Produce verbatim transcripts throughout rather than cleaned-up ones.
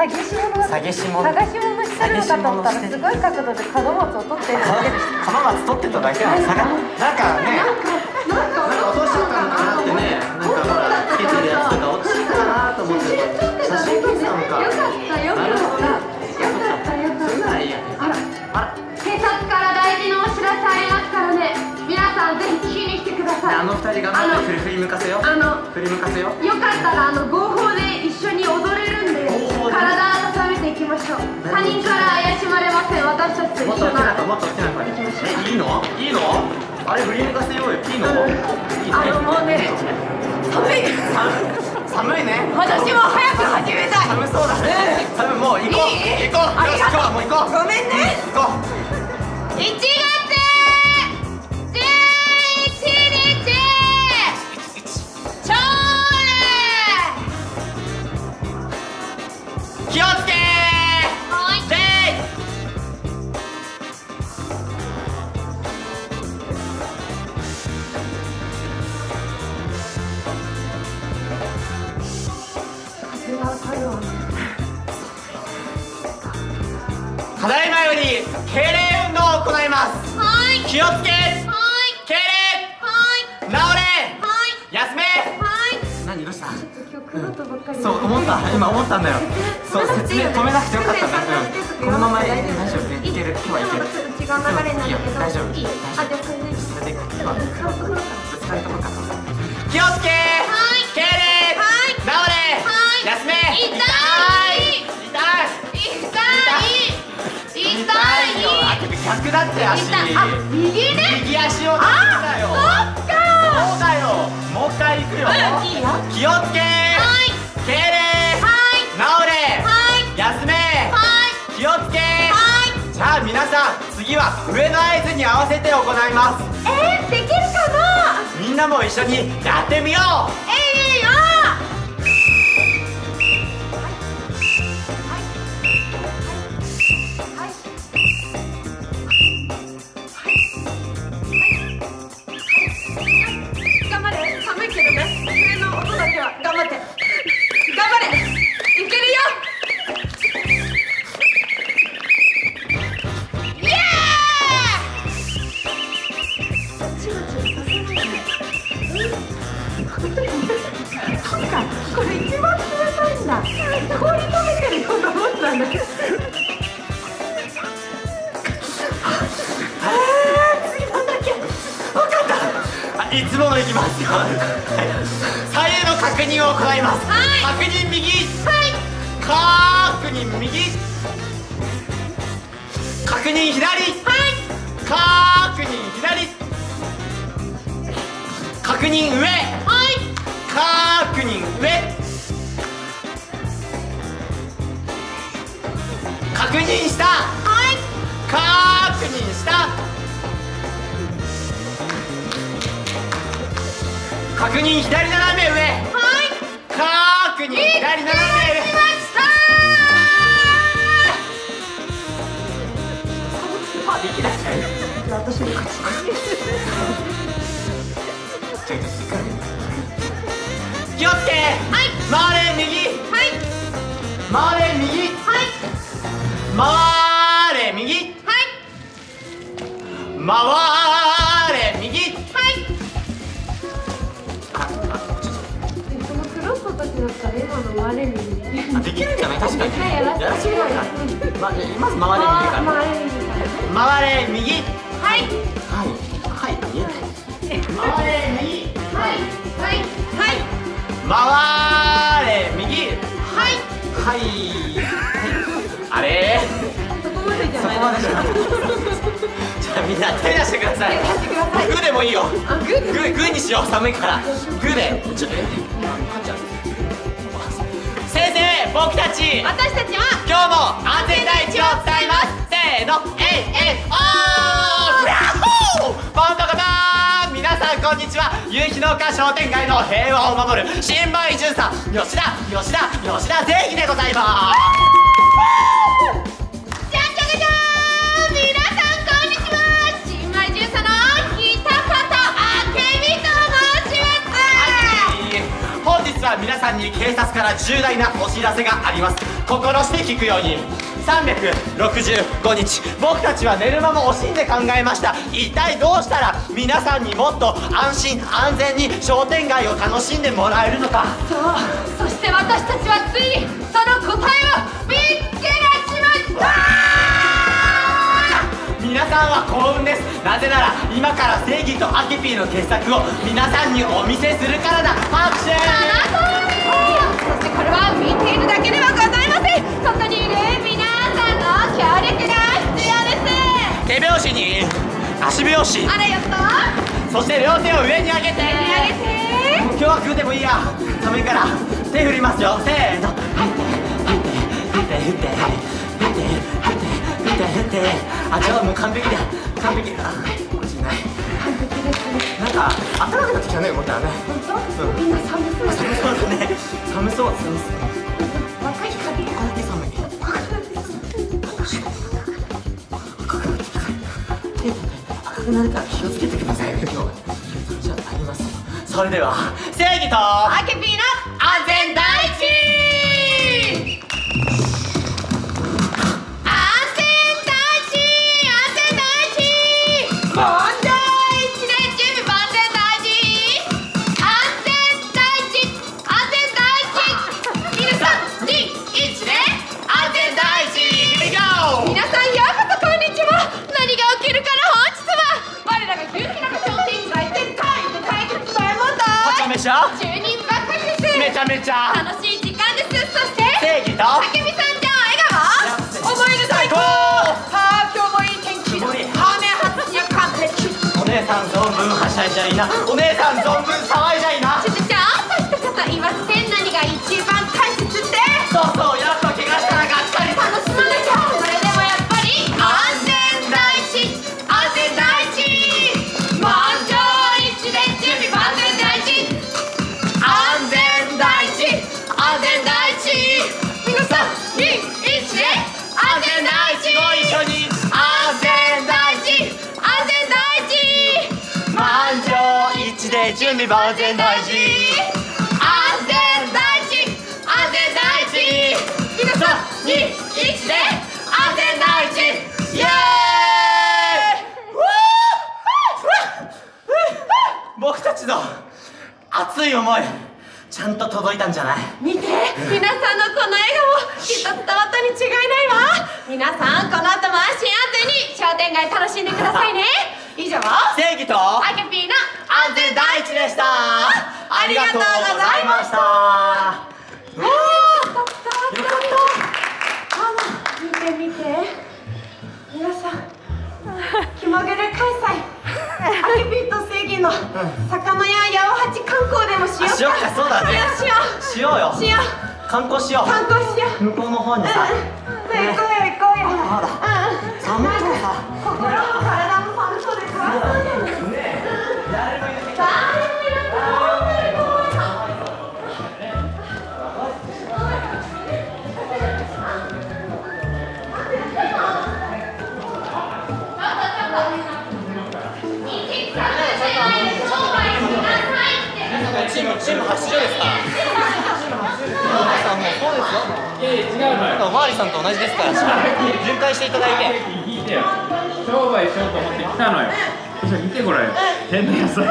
詐欺師物詐欺師物探し物してるのかと思ったらすごい角度で門松を取ってるだけでした。 門松取ってただけなの。なんかね、なんか落としちゃったのかなってね、なんかほらつけてるやつとか落ちたかなと思って写真撮ってたのか。 よかったよかったよかったよかった。 あらあら、 警察から大事なお知らせありますからね。皆さんぜひ聞きに来てください。 あの二人頑張って振り向かせよ。 あの振り向かせよ。 よかったらあの合法で一緒に踊れるんで体温めていきましょう。他人から怪しまれません。私たちと一緒ならもっと大きな声で。え、いいの？いいの？あれ振り向かせようよ。いいの？ あのもうね、寒いです。 寒いね。 私も早く始めたい。 寒そうだね。寒い、もう行こう行こう。 ありがとう。 もう行こう。 ごめんね。 行こう。 いちがつじゅういちにち朝礼。 気をつけー。はい。ただいまより敬礼運動を行います。はい。気をつけ。はい。敬礼。はい。直れ。はい。休め。はい。何どうした？そう思った。今思ったんだよ。そう説明止めなくてよかったんだ。このまま大丈夫。いける。今日はいける。 違う流れなんだけど。 大丈夫。 いい。あ、じゃあこれね。 それで今ぶつかるところかと。気をつけ。はい。敬礼。はい。直れ。はい。休め。痛い。痛い。痛い。痛いよ。あ、逆だって足。 あ、右ね。 右足を出すんだよ。 そっか。 そうだよ。もう一回いくよ。 いいよ。 気をつけ。はい。敬礼。はい。直れ。はい。休め。はい。気をつけ。はい。じゃあ皆さん、次は上の合図に合わせて行います。 えー、できるかな。 みんなも一緒にやってみよう。 えいよ。これ一番冷たいんだ。氷食べてるようなもんなんだけど。次なんだっけ。分かった。 いつものいきますよ。左右の確認を行います。確認右。確認右。確認左。確認左。確認上。確認上。確認下。確認下。確認左斜め上。確認左斜め上。あ、できない。私の勝ち。気をつけ。回れ右。回れ右。回れ右。回れ右。 このクロスの時だったら今の回れ右。 あ、できるんじゃない？確かに。 はい、やらせてください。 ままず回れ右から。 回れ右からね。 回れ右。 はい。 はい。はい。言えない。回れ右。 はい。はい。はい。 回れ右。はい。はい。あれ？ そこまでじゃない。 そこまでじゃない。じゃあみんな手出してください。 手出してください。 グーでもいいよ。 あ、グー。 グーグーにしよう。寒いから。グーで。ちょっと。先生、僕たち。 私たちは今日も安全第一を伝えます。せーの、えいえいおー。ブラッホー。バンドカタン。皆さんこんにちは。夕日の丘商店街の平和を守る新米巡査吉田吉田吉田正義でございます。 じゃんじゃかじゃーん。皆さんこんにちは。新米巡査の北方明美と申します。 本日日は皆さんに警察から重大なお知らせがあります。心して聞くように。さんびゃくろくじゅうごにち僕たちは寝る間も惜しんで考えました。一体どうしたら皆さんにもっと安心安全に商店街を楽しんでもらえるのか。 そう、そして私たちはついにその答えを見つけ出しました。 皆さんは幸運です。なぜなら今から正義とアキピーの傑作を皆さんにお見せするからだ。拍手。 そしてこれは見ているだけではございません。ここにいる皆さんの協力が必要です。 手拍子に足拍子。 あれやった。 そして両手を上に上げて。 上に上げて。 今日はグーでもいいや。寒いから手振りますよ。せーの。振って振って振って振って振って振って振って振って。あ、じゃあもう完璧だ。完璧。あ、落ちない。 完璧ですね。 なんか暖かくなってきたね、思ったらね。 本当？みんな寒そう。 寒そうだね。寒そう、寒そう。 若い光。 ここだけ寒い。赤くなるから気をつけてくださいね、今日は。じゃああります。それでは正義とアキピーの安全第一。 じゅうにんばっかりです。 めちゃめちゃ楽しい時間です。そして正義とあけみさんちゃん笑顔。思い出最高。はあ、今日もいい天気だ。雨発や完璧。 お姉さん存分はしゃいじゃいな。お姉さん存分騒いじゃいな。 ちょっとじゃああと一方言いません。何が一番大切って。 そうそう、やっぱ怪我したらがっかり。 楽しまなきゃ。それでもやっぱり安全第一、安全第一。満場一致で準備万全第一。 安全第一、安全第一。 皆さんにいちで安全第一。 ご一緒に。安全第一、 安全第一。 満場一致で準備万全第一。 安全第一、安全第一。皆さんにいちで安全第一。 イエーイ。僕たちの熱い思いちゃんと届いたんじゃない？ 見て、皆さんのこの笑顔きっと伝わったに違いないわ。皆さんこの後も安心安全に商店街楽しんでくださいね。以上正義とアキピーの安全第一でした。ありがとうございました。 おー、よかったよかった。ママ、見て見て、皆さん気まぐれ開催、アキピーと正義の魚屋八百八観光でもしようか。 しようか。そうだね。 しようしようよ。 しよう。 観光しよう。 観光しよう。 向こうの方にさ。 うん、行こうよ行こうよ。 ほら、寒くてさ、 心も体も寒そうでかわいそうだよね。誰もいなくて。誰もいなくて本当に怖い。 チームチーム発祥ですから。さんもうそうですよ。いやいや違うのよ。おまわりさんと同じですから。巡回していただいて。 聞いてよ。商売しようと思って来たのよ。見てこれ。変な野菜。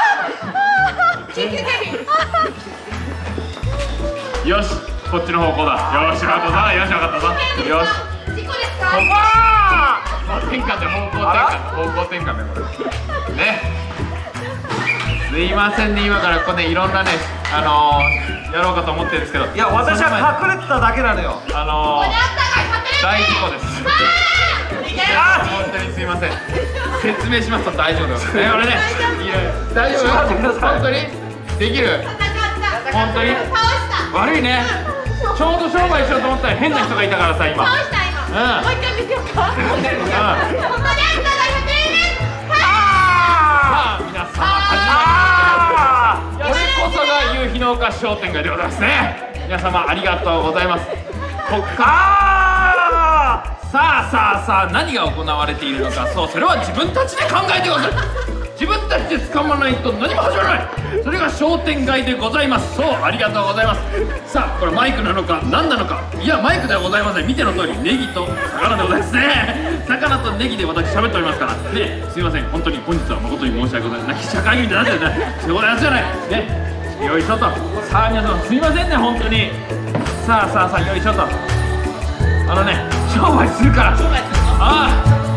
よし、こっちの方向だ。よし、分かったぞ。よし、分かったぞ。よし。 事故ですか？ 方向転換で方向転換。方向転換でこれ。ね。すいませんね、今からここでいろんなね、あのー、やろうかと思ってるんですけど、いや、私は隠れてただけなのよ。あのー、大事故です。本当にすいません。説明しますと大丈夫ですね。俺ね、大丈夫？本当にできる？本当に悪いね。ちょうど商売しようと思ったら変な人がいたからさ、今。 倒した今。もう一回見せようか。ここであったがひゃくえんです。 さあ、皆様始まりました。これこそが夕日の丘商店街でございますね。皆様ありがとうございます。こっからさあさあさあ、何が行われているのか、そう、それは自分たちで考えてください。 自分たちで掴まないと何も始まらない。それが商店街でございます。そう、ありがとうございます。さあ、これマイクなのか何なのか。いや、マイクではございません。見ての通りネギと魚でございますね。魚とネギで私喋っておりますからね。すいません、本当に本日は誠に申し訳ございません。泣き社会議みたいになってるね。してございますじゃないね。よいしょと。さあ皆さんすいませんね、本当に。さあさあさあ、よいしょと。あのね、商売するから。ああ